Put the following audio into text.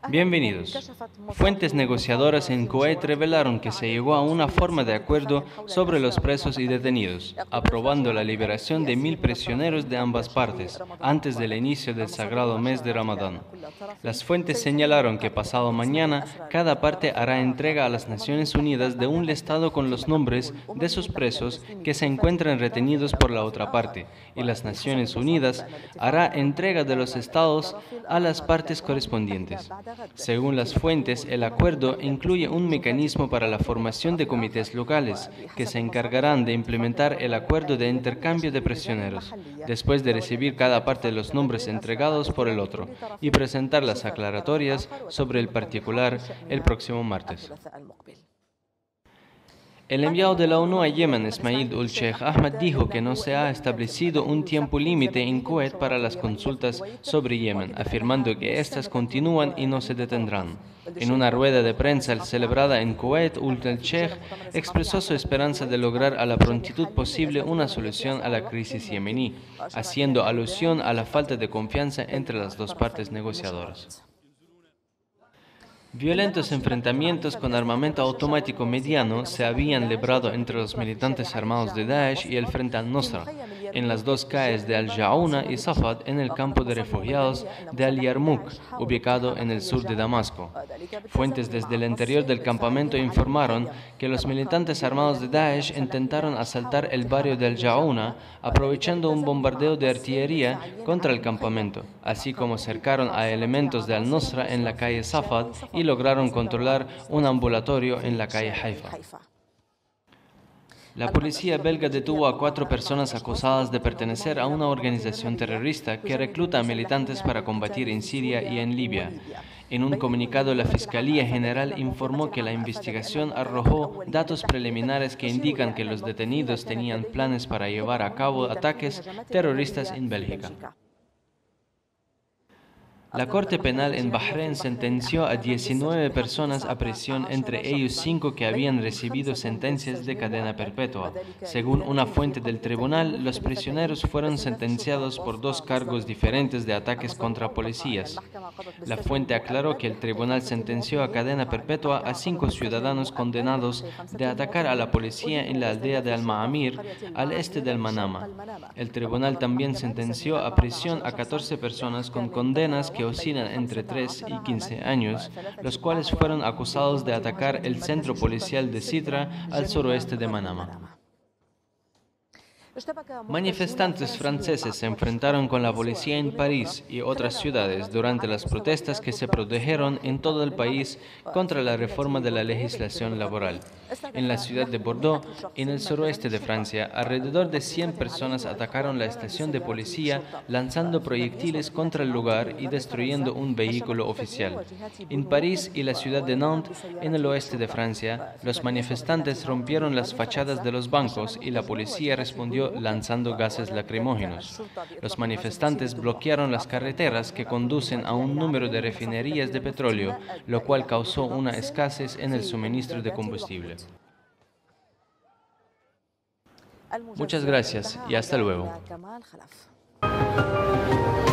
Bienvenidos. Fuentes negociadoras en Kuwait revelaron que se llegó a una forma de acuerdo sobre los presos y detenidos, aprobando la liberación de 1.000 prisioneros de ambas partes, antes del inicio del sagrado mes de Ramadán. Las fuentes señalaron que pasado mañana, cada parte hará entrega a las Naciones Unidas de un listado con los nombres de sus presos que se encuentran retenidos por la otra parte, y las Naciones Unidas hará entrega de los estados a las partes correspondientes. Según las fuentes, el acuerdo incluye un mecanismo para la formación de comités locales que se encargarán de implementar el acuerdo de intercambio de prisioneros, después de recibir cada parte de los nombres entregados por el otro y presentar las aclaratorias sobre el particular el próximo martes. El enviado de la ONU a Yemen, Ismail Ul-Sheikh Ahmad, dijo que no se ha establecido un tiempo límite en Kuwait para las consultas sobre Yemen, afirmando que éstas continúan y no se detendrán. En una rueda de prensa celebrada en Kuwait, Ul-Sheikh expresó su esperanza de lograr a la prontitud posible una solución a la crisis yemení, haciendo alusión a la falta de confianza entre las dos partes negociadoras. Violentos enfrentamientos con armamento automático mediano se habían librado entre los militantes armados de Daesh y el Frente al-Nusra en las dos calles de Al-Jaouna y Safad en el campo de refugiados de Al-Yarmouk, ubicado en el sur de Damasco. Fuentes desde el interior del campamento informaron que los militantes armados de Daesh intentaron asaltar el barrio de Al-Jaouna aprovechando un bombardeo de artillería contra el campamento, así como cercaron a elementos de Al-Nusra en la calle Safad y lograron controlar un ambulatorio en la calle Haifa. La policía belga detuvo a 4 personas acusadas de pertenecer a una organización terrorista que recluta a militantes para combatir en Siria y en Libia. En un comunicado, la Fiscalía General informó que la investigación arrojó datos preliminares que indican que los detenidos tenían planes para llevar a cabo ataques terroristas en Bélgica. La Corte Penal en Bahrein sentenció a 19 personas a prisión, entre ellos 5 que habían recibido sentencias de cadena perpetua. Según una fuente del tribunal, los prisioneros fueron sentenciados por 2 cargos diferentes de ataques contra policías. La fuente aclaró que el tribunal sentenció a cadena perpetua a 5 ciudadanos condenados de atacar a la policía en la aldea de Al-Ma'amir, al este del Manama. El tribunal también sentenció a prisión a 14 personas con condenas que oscilan entre 3 y 15 años, los cuales fueron acusados de atacar el centro policial de Sitra al suroeste de Manama. Manifestantes franceses se enfrentaron con la policía en París y otras ciudades durante las protestas que se produjeron en todo el país contra la reforma de la legislación laboral. En la ciudad de Bordeaux, en el suroeste de Francia, alrededor de 100 personas atacaron la estación de policía lanzando proyectiles contra el lugar y destruyendo un vehículo oficial. En París y la ciudad de Nantes, en el oeste de Francia, los manifestantes rompieron las fachadas de los bancos y la policía respondió lanzando gases lacrimógenos. Los manifestantes bloquearon las carreteras que conducen a un número de refinerías de petróleo, lo cual causó una escasez en el suministro de combustible. Muchas gracias y hasta luego.